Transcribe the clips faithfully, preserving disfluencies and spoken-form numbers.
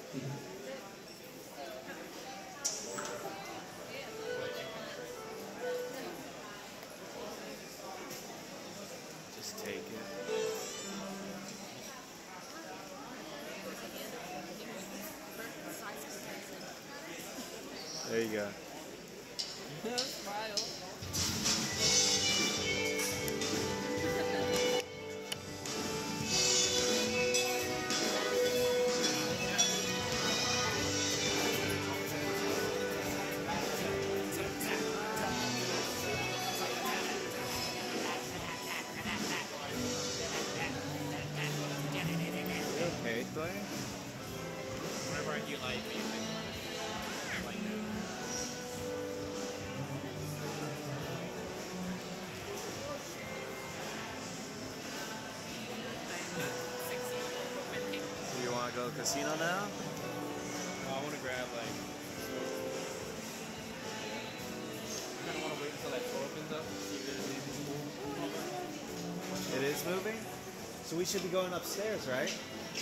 Just take it. There you go. Smile. Okay, Dwayne? Whenever I do live music, I like that. So you want to go casino now? Oh, I want to grab like. I kind of want to wait until that door opens up. See if there's anything cool. It is moving? So we should be going upstairs, right?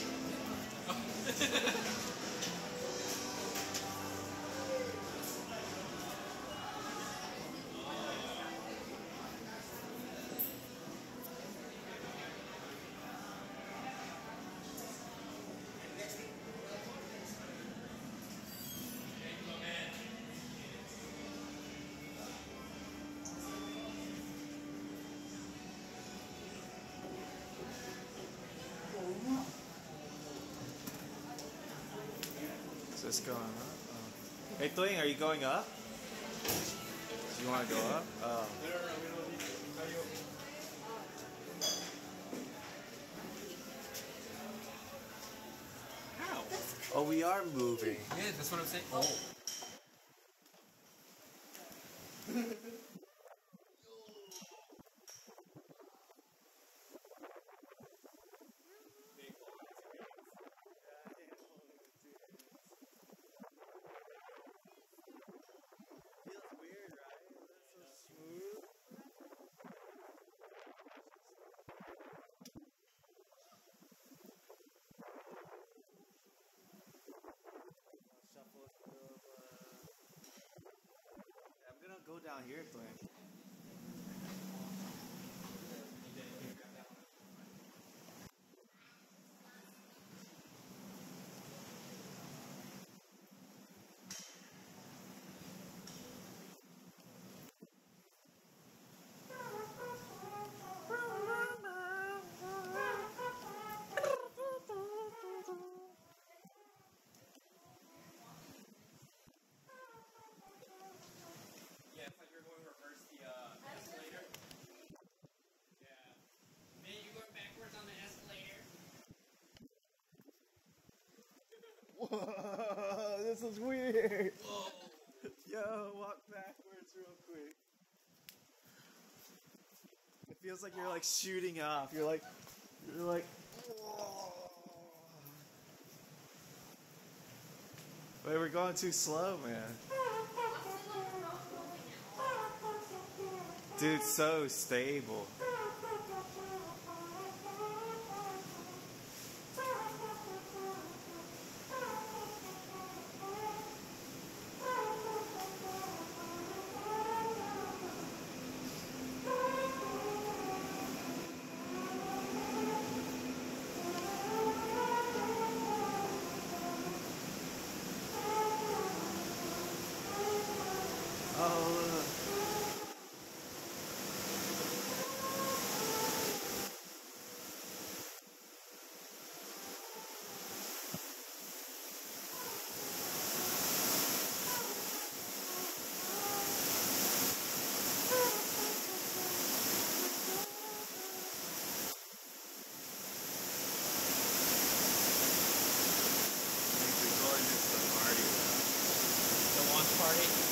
Is this going up? Oh. Hey, Dwayne, are you going up? Do you want to go up? Oh. How? Oh, we are moving. Yeah, that's what I'm saying. Oh. Feels weird, right? That's so smooth. I'll shuffle it through, uh, I'm gonna go down here, Dwayne. Yeah, it's like you're going to reverse the uh, escalator. Yeah. Man, you're going backwards on the escalator. Whoa, this is weird. Whoa. Yo, walk backwards real quick. It feels like you're like shooting off. You're like, you're like, whoa. Wait, we're going too slow, man. Dude, so stable. Oh, The launch party.